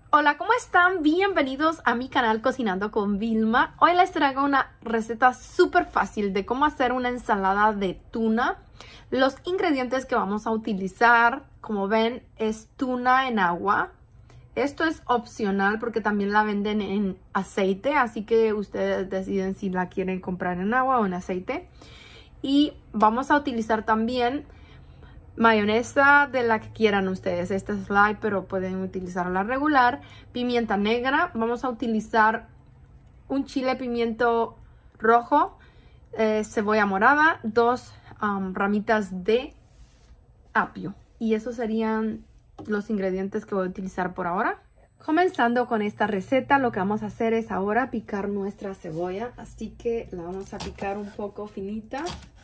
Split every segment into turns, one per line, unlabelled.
Hola, ¿cómo están? Bienvenidos a mi canal Cocinando con Vilma. Hoy les traigo una receta súper fácil de cómo hacer una ensalada de tuna. Los ingredientes que vamos a utilizar, como ven, es tuna en agua. Esto es opcional porque también la venden en aceite, así que ustedes deciden si la quieren comprar en agua o en aceite. Y vamos a utilizar también mayonesa de la que quieran ustedes. Esta es light, pero pueden utilizar la regular. Pimienta negra. Vamos a utilizar un chile pimiento rojo, cebolla morada, dos ramitas de apio. Y esos serían los ingredientes que voy a utilizar por ahora. Comenzando con esta receta, lo que vamos a hacer es ahora picar nuestra cebolla. Así que la vamos a picar un poco finita.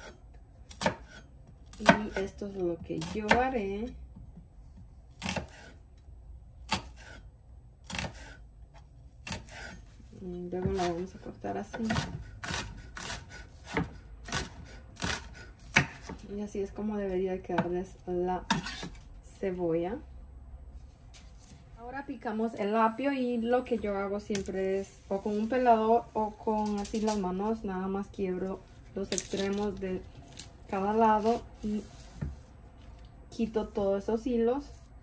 Y esto es lo que yo haré. Y luego la vamos a cortar así. Y así es como debería quedarles la cebolla. Ahora picamos el apio y lo que yo hago siempre es o con un pelador o con así las manos. Nada más quiebro los extremos de cada lado y quito todos esos hilos.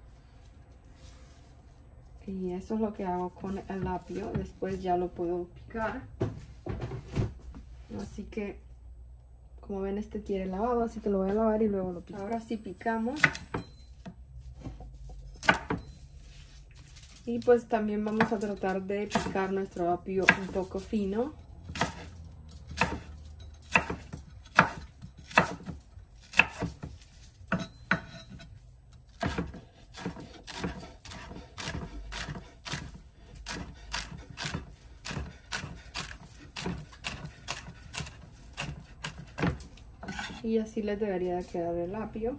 Y eso es lo que hago con el apio. Después ya lo puedo picar. Así que, como ven, este tiene lavado, así que lo voy a lavar y luego lo pico. Ahora sí picamos. Y pues también vamos a tratar de picar nuestro apio un poco fino. Y así les debería de quedar el apio.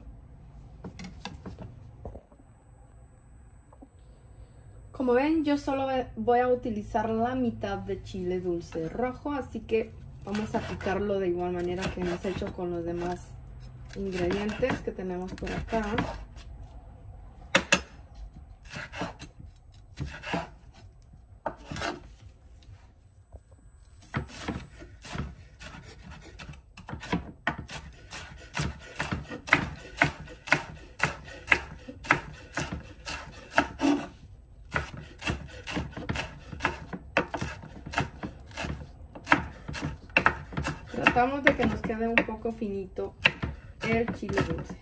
Como ven, yo solo voy a utilizar la mitad de chile dulce rojo, así que vamos a picarlo de igual manera que hemos hecho con los demás ingredientes que tenemos por acá. Tratamos de que nos quede un poco finito el chile dulce.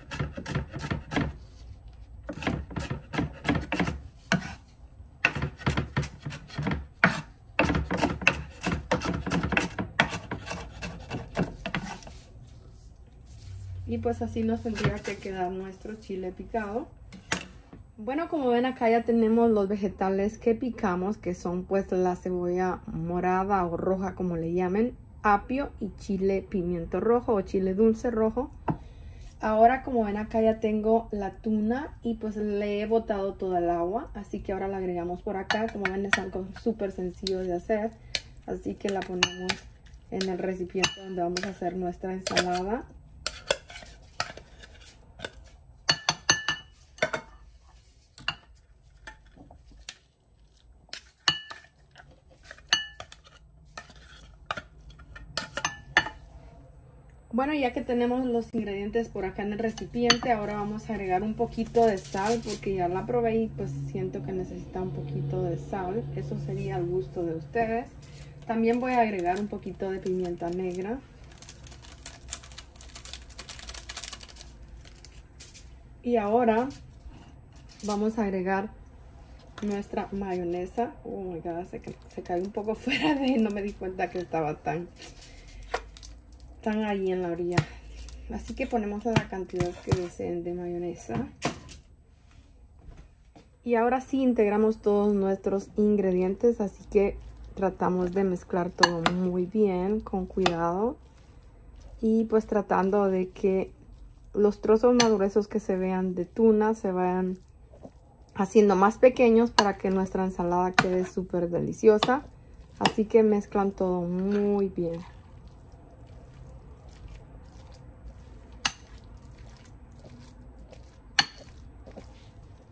Y pues así nos tendría que quedar nuestro chile picado. Bueno, como ven acá ya tenemos los vegetales que picamos, que son pues la cebolla morada o roja como le llamen, apio y chile pimiento rojo o chile dulce rojo. Ahora, como ven acá ya tengo la tuna y pues le he botado toda el agua, así que ahora la agregamos por acá. Como ven, es algo súper sencillo de hacer, así que la ponemos en el recipiente donde vamos a hacer nuestra ensalada. Bueno, ya que tenemos los ingredientes por acá en el recipiente, ahora vamos a agregar un poquito de sal porque ya la probé y pues siento que necesita un poquito de sal. Eso sería al gusto de ustedes. También voy a agregar un poquito de pimienta negra. Y ahora vamos a agregar nuestra mayonesa. Oh my god, se cayó un poco fuera de... No me di cuenta que estaba tan ahí en la orilla. Así que ponemos la cantidad que deseen de mayonesa. Y ahora sí integramos todos nuestros ingredientes, así que tratamos de mezclar todo muy bien, con cuidado. Y pues tratando de que los trozos más gruesos que se vean de tuna se vayan haciendo más pequeños para que nuestra ensalada quede súper deliciosa. Así que mezclan todo muy bien.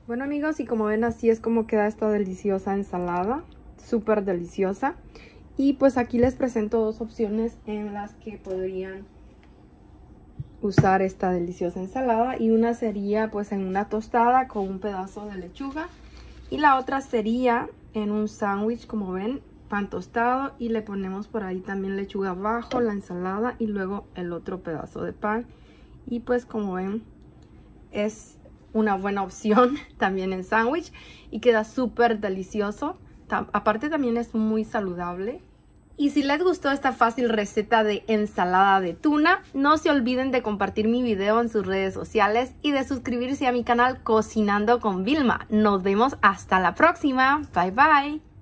Bueno amigos, y como ven, así es como queda esta deliciosa ensalada, súper deliciosa. Y pues aquí les presento dos opciones en las que podrían usar esta deliciosa ensalada. Y una sería pues en una tostada con un pedazo de lechuga. Y la otra sería en un sándwich, como ven, pan tostado. Y le ponemos por ahí también lechuga abajo, la ensalada y luego el otro pedazo de pan. Y pues como ven, es una buena opción también en sándwich y queda súper delicioso. Aparte también es muy saludable. Y si les gustó esta fácil receta de ensalada de tuna, no se olviden de compartir mi video en sus redes sociales y de suscribirse a mi canal Cocinando con Vilma. Nos vemos hasta la próxima. Bye bye.